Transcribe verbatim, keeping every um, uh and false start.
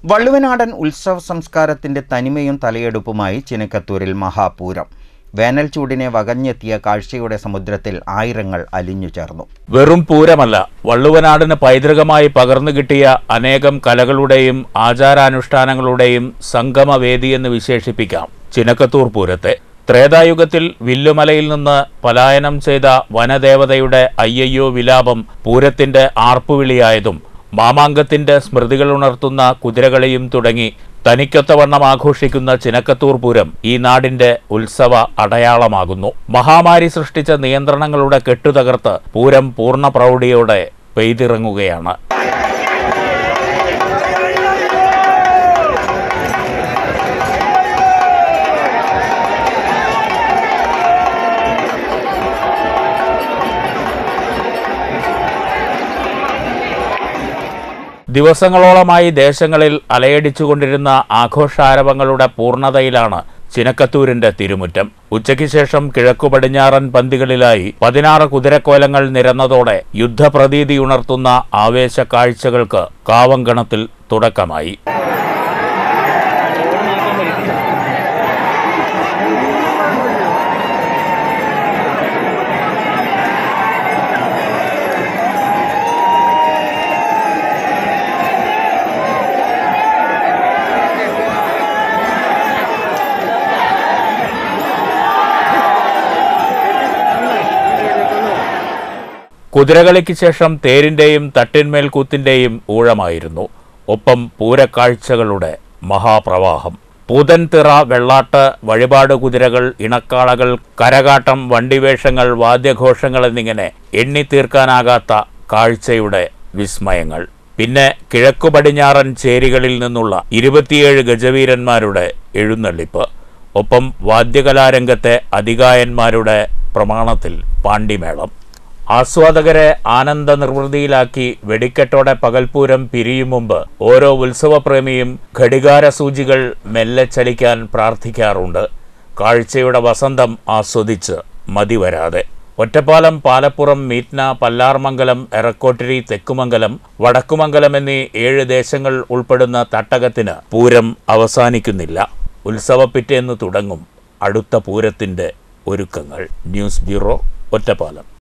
വള്ളുവനാടൻ ഉത്സവ സംസ്കാരത്തിന്റെ തനിമയും തലയെടുപ്പുമായി ചിനക്കത്തൂരിൽ മഹാപൂരം. വേനൽ ചൂടിനെ വകഞ്ഞെത്തിയ കാഴ്ചയുടെ സമുദ്രത്തിൽ ആയിരങ്ങൾ അലിഞ്ഞു ചേർന്നു. വെറും പൂരമല്ല, വള്ളുവനാടിന് പൈതൃകമായി പകർന്നു കിട്ടിയ അനേകം കലകളുടെയും ആചാരാനുഷ്ഠാനങ്ങളുടെയും സംഗമവേദിയെന്ന് വിശേഷിപ്പിക്കാം ചിനക്കത്തൂർ പൂരത്തെ. ത്രേതായുഗത്തിൽ വില്ലുമലയിൽ നിന്ന് പലായനം ചെയ്ത വനദേവതയുടെ അയ്യയ്യോ വിലാപം പൂരത്തിന്റെ ആർപ്പുവിളിയായതും മാമാങ്കത്തിന്റെ സ്മൃതികളുണർത്തുന്ന കുതിരകളെയും തുടങ്ങി തനിക്കൊത്തവണ്ണം ആഘോഷിക്കുന്ന ചിനക്കത്തൂർ പൂരം ഈ നാടിന്റെ ഉത്സവ അടയാളമാകുന്നു. മഹാമാരി സൃഷ്ടിച്ച നിയന്ത്രണങ്ങളുടെ കെട്ടുതകർത്ത് പൂരം പൂർണ്ണ പ്രൗഢിയോടെ പെയ്തിറങ്ങുകയാണ്. ദിവസങ്ങളോളമായി ദേശങ്ങളിൽ അലയടിച്ചുകൊണ്ടിരുന്ന ആഘോഷാരവങ്ങളുടെ പൂർണ്ണതയിലാണ് ചിനക്കത്തൂരിന്റെ തിരുമുറ്റം. ഉച്ചയ്ക്ക് ശേഷം കിഴക്കു പടിഞ്ഞാറൻ പന്തികളിലായി പതിനാറ് കുതിരക്കോലങ്ങൾ നിരന്നതോടെ യുദ്ധപ്രതീതി ഉണർത്തുന്ന ആവേശ കാഴ്ചകൾക്ക് കാവങ്കണത്തിൽ തുടക്കമായി. കുതിരകളിക്ക് ശേഷം തേരിന്റെയും തട്ടിന്മേൽ കൂത്തിന്റെയും ഊഴമായിരുന്നു. ഒപ്പം പൂരക്കാഴ്ചകളുടെ മഹാപ്രവാഹം. പൂതൻതിറ, വെള്ളാട്ട്, വഴിപാട് കുതിരകൾ, ഇണക്കാളകൾ, കരകാട്ടം, വണ്ടിവേഷങ്ങൾ, വാദ്യഘോഷങ്ങൾ എന്നിങ്ങനെ എണ്ണിത്തീർക്കാനാകാത്ത കാഴ്ചയുടെ വിസ്മയങ്ങൾ. പിന്നെ കിഴക്കു പടിഞ്ഞാറൻ ചേരികളിൽ നിന്നുള്ള ഇരുപത്തിയേഴ് ഗജവീരന്മാരുടെ എഴുന്നള്ളിപ്പ്. ഒപ്പം വാദ്യകലാരംഗത്തെ അതികായന്മാരുടെ പ്രമാണത്തിൽ പാണ്ടിമേളം. ആസ്വാദകരെ ആനന്ദ നിർവൃതിയിലാക്കി വെടിക്കെട്ടോടെ പകൽപൂരം പിരിയും മുമ്പ് ഓരോ ഉത്സവപ്രേമിയും ഘടികാരസൂചികൾ മെല്ലെ ചലിക്കാൻ പ്രാർത്ഥിക്കാറുണ്ട്, കാഴ്ചയുടെ വസന്തം ആസ്വദിച്ച് മതിവരാതെ. ഒറ്റപ്പാലം, പാലപ്പുറം, മീറ്റ്ന, പല്ലാർമംഗലം, എറക്കോട്ടിരി, തെക്കുമംഗലം, വടക്കുമംഗലം എന്നീ ഏഴ് ദേശങ്ങൾ ഉൾപ്പെടുന്ന തട്ടകത്തിന് പൂരം അവസാനിക്കുന്നില്ല. ഉത്സവപ്പിറ്റേന്ന് തുടങ്ങും അടുത്ത പൂരത്തിന്റെ ഒരുക്കങ്ങൾ. News bureau, Ottapalam.